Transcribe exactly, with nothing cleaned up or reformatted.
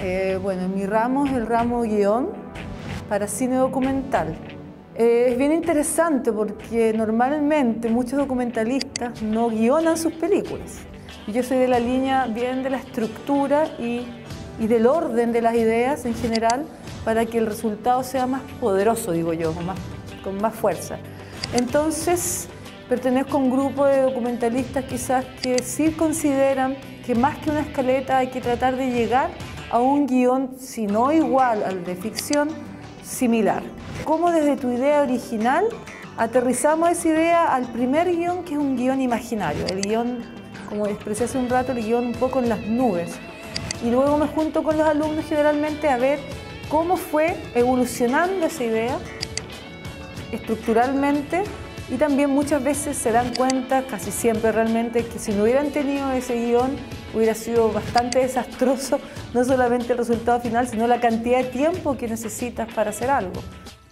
Eh, bueno, mi ramo es el ramo guión para cine documental. Eh, es bien interesante porque normalmente muchos documentalistas no guionan sus películas. Yo soy de la línea bien de la estructura y, y del orden de las ideas en general para que el resultado sea más poderoso, digo yo, con más, con más fuerza. Entonces, pertenezco a un grupo de documentalistas quizás que sí consideran que más que una escaleta hay que tratar de llegar a un guión, si no igual al de ficción, similar. ¿Cómo desde tu idea original aterrizamos esa idea al primer guión, que es un guión imaginario? El guión, como expresé hace un rato, el guión un poco en las nubes. Y luego me junto con los alumnos generalmente a ver cómo fue evolucionando esa idea estructuralmente, y también muchas veces se dan cuenta, casi siempre realmente, que si no hubieran tenido ese guión hubiera sido bastante desastroso, no solamente el resultado final, sino la cantidad de tiempo que necesitas para hacer algo.